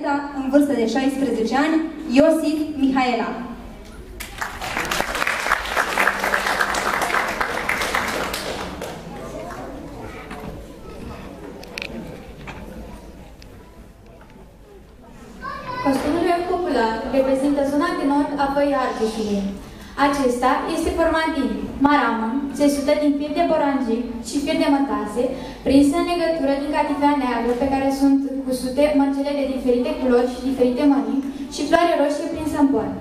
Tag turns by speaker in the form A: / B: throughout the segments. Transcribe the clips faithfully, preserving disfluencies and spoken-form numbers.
A: În vârstă de șaisprezece ani, Iosif Mihaela.
B: Costumul popular reprezintă zona de nord a Văii Argeșului. Acesta este format din maramă, țesută din fir de borangic și fir de mătase, prinsă în legătură din catifea neagră pe care sunt cusute mărgele de diferite culori și diferite mărimi și floare roșie prinsă în păr.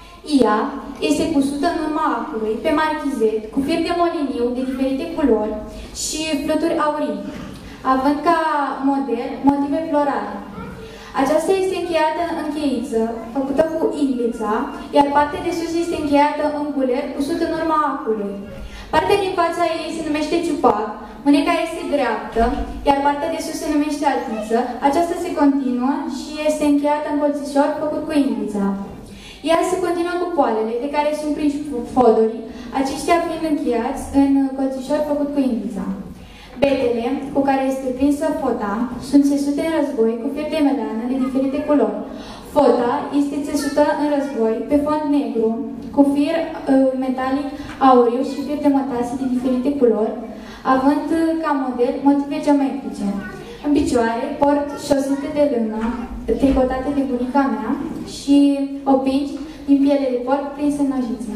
B: Ea este cusută în urma acului, pe marchizet, cu fir de moliniu de diferite culori și fluturi aurii, având ca model motive florale. Aceasta este încheiată în cheiță, făcută cu iglița, iar partea de sus este încheiată în guler, cusut în urma acului. Partea din fața ei se numește ciupac, mâneca este dreaptă, iar partea de sus se numește altiță. Aceasta se continuă și este încheiată în colțișor făcut cu iglița. Ea se continuă cu poalele, de care sunt prinși fodorii, aceștia fiind încheiați în colțișor făcut cu iglița. Betele, cu care este prinsă fota, sunt țesute în război cu fir de melană de diferite culori. Fota este țesută în război pe fond negru, cu fir uh, metalic auriu și fir de mătase de diferite culori, având uh, ca model motive geometrice. În picioare port șosete de lână, tricotate de bunica mea și opinci din piele de porc prinse în nojiță.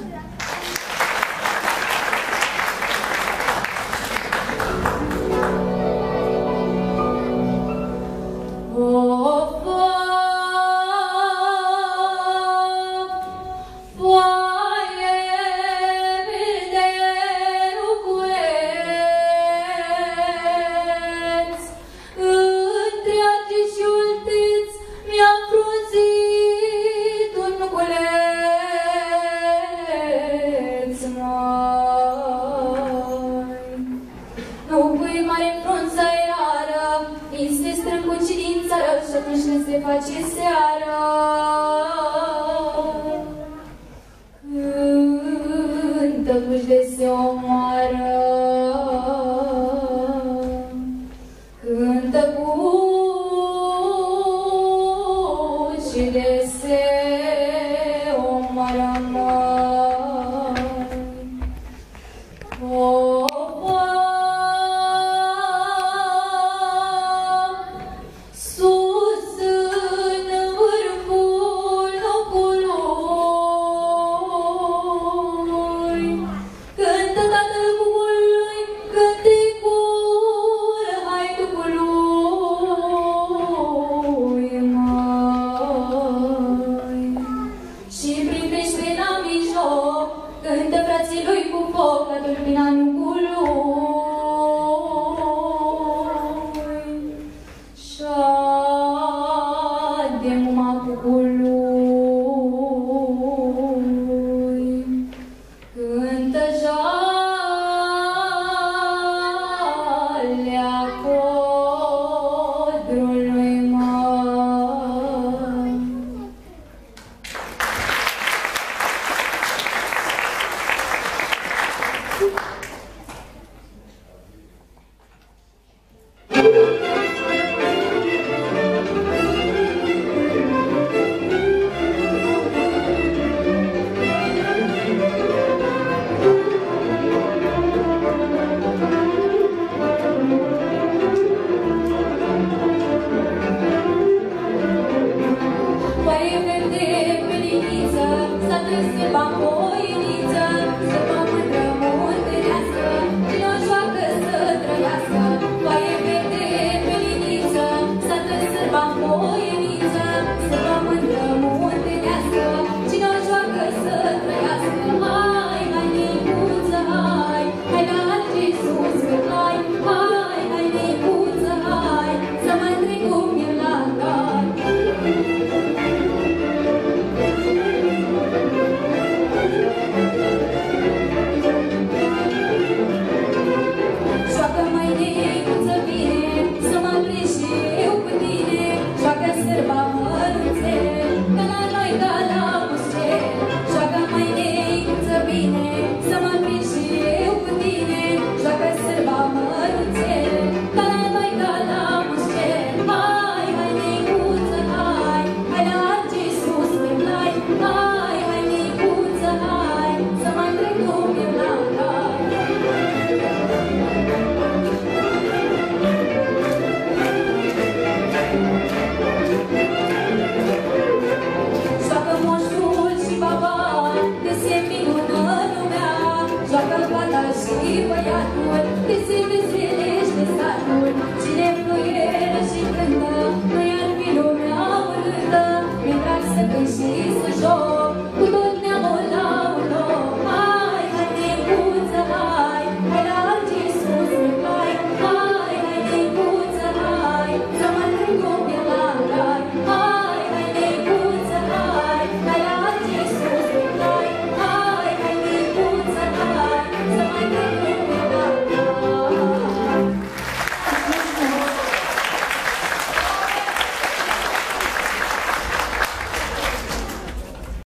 C: Să te se va